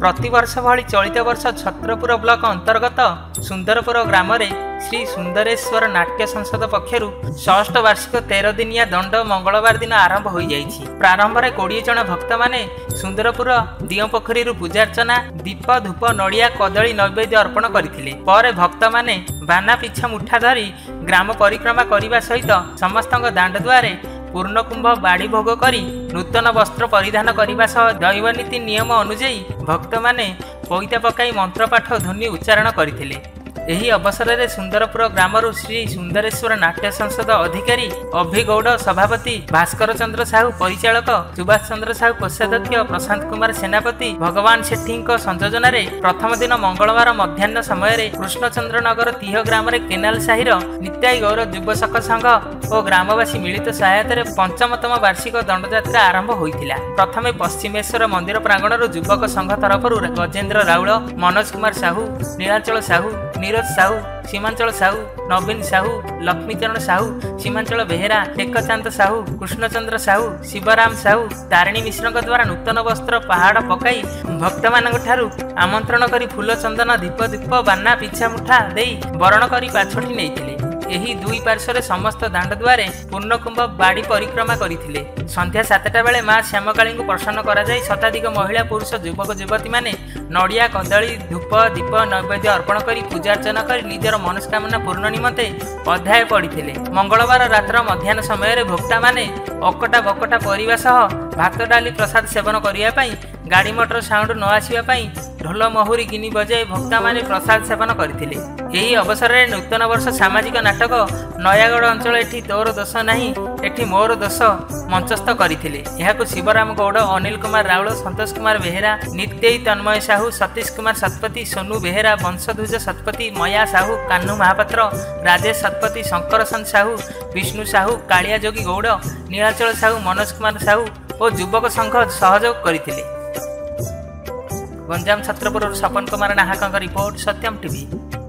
प्रतिवर्ष भली चलित वर्ष छत्रपुर ब्लॉक अंतर्गत सुंदरपुर ग्राम श्री सुंदरेश्वर नाट्य संसद पक्षरु 6ष्ठ वार्षिक 13 दिनिया दंड मंगलवार दिन आरंभ हो जाइछि। प्रारंभ में 20 जन भक्त माने सुंदरपुर दियो पोखरी पूजार्चना दीप धूप नड़िया कदली नैवेद्य अर्पण करथिले। पर भक्त माने बाना पिछा मुठा धरी ग्राम परिक्रमा करने सहित समस्त दांड द्वारे पूर्णकुंभ बाड़ी भोग करी नूतन वस्त्र परिधान करने सह दैवनीति नियम अनुଯାयी भक्त माने पईता पकाई मंत्रपाठ ध्वनि उच्चारण करथिले। एही अवसर में सुंदरपुर ग्रामरु श्री सुंदरेश्वर नाट्य संसद अधिकारी अभिगौड़ सभापति भास्कर चंद्र साहू परिचालक सुभाष चंद्र साहू कोषाध्यक्ष प्रशांत कुमार सेनापति भगवान सेठी संयोजन प्रथम दिन मंगलवार मध्याह्न समय कृष्णचंद्र नगर तीह ग्राम केनाल साहिर नित्याई गौर युवशक संघ और ग्रामवासी मिलित सहायता पंचमतम वार्षिक दंडयात्रा आरंभ होइथिला। प्रथमे पश्चिमेश्वर मंदिर प्रांगण युवक संघ तरफ गजेन्द्र राउल मनोज कुमार साहू नीलाचल साहू नीरज साहू सीमांचल साहू नवीन साहू लक्ष्मीचरण साहू सीमांचल बेहेरा टेकचांद साहू कृष्णचंद्र साहू शिवराम साहू तारिणी मिश्र द्वारा नूतन वस्त्र पहाड़ पकाई भक्त मानू आमंत्रण करी फूल चंदन दीप दीप बाना पिछा मुठा दे बरण करी पाछोटी नहीं एही दुई पार्श्व समस्त दांड द्वारे पूर्णकुंभ बाड़ी परिक्रमा करथिले। संध्या 7टा बेले मां श्यामकाली को प्रसन्न करा जाय शताधिक महिला पुरुष युवक युवती माने नड़िया कदली धूप दीप नैवेद्य अर्पण करी पूजार्चना करी निजर मनस्कामना पूर्ण निमंते अध्याय पढ़िथिले। मंगलवार रात्र मध्याह्न समय भोक्ता माने अकटा बकटा परिवा सह भात डाली प्रसाद सेवन करिया पई गाड़ी मोटर साउंड न आसिया पई ढोल महुरी गिनी बजाई भक्ता माने प्रसाद सेवन करथिले। एही अवसर में नूतन वर्ष सामाजिक नाटक नयागढ़ अंचल एठी तोर दोष नहीं एठी मोर दोष मंचस्थ करथिले। एहाकु शिवराम गौड़ अनिल कुमार राउल संतोष कुमार बेहेरा नित्यई तन्मय साहू सतीश कुमार सतपति सोनू बेहेरा वंशध्वज सतपति मया साहू कान्हू महापात्र राजेश सतपति शंकरसन साहू विष्णु साहू कालिया जोगी गौड़ नीलाचल साहू मनोज कुमार साहू और युवक संघ सहयोग करथिले। गंजाम छत्रपुर सपन कुमार नाहक रिपोर्ट सत्यम टीवी।